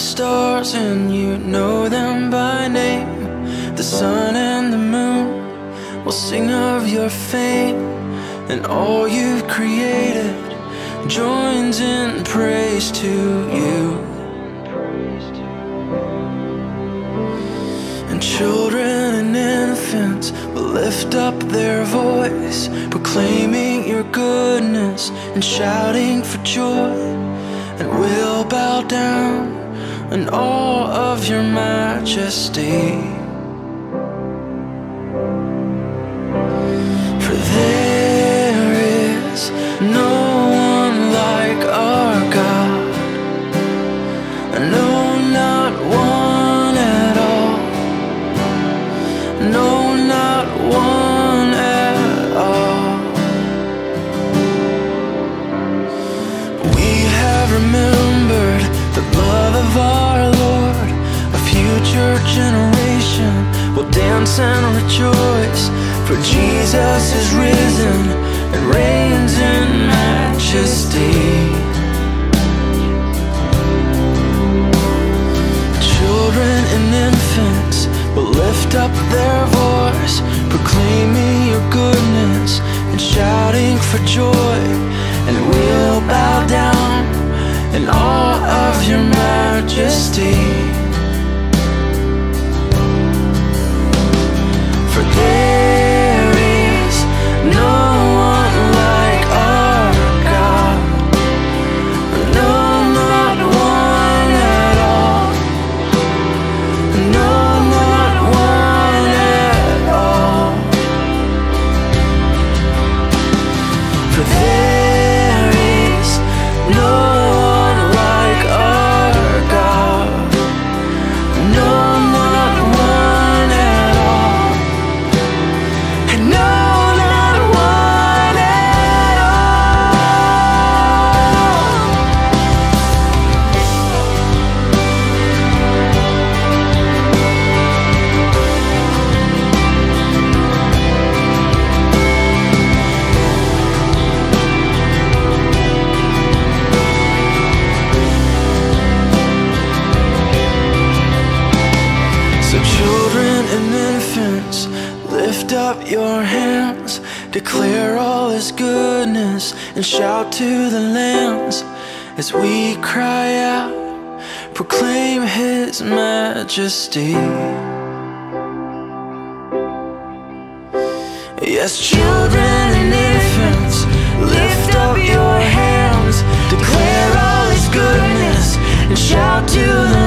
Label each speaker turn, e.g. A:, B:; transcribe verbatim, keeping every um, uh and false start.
A: stars and you know them by name. The sun and the moon will sing of your fame, and all you've created joins in praise to you. And children and infants will lift up their voice, proclaiming your goodness and shouting for joy. And we'll bow down in awe of your majesty. For there is no one like our God, no, not one at all, no, not one at all. We have remembered the love of our Lord. A future generation will dance and rejoice, for Jesus is risen and reigns in majesty. Children and infants will lift up their voice, proclaiming your goodness and shouting for joy. And we'll bow down in awe of your majesty. For there is no one like our God, no, not one at all, no, not one at all. For there is no one like our God, no, not one at all, and no, not one at So children and infants, lift up your hands, declare all His goodness, and shout to the lands. As we cry out, proclaim His majesty. Yes, children and infants, lift up your hands, declare all His goodness, and shout to the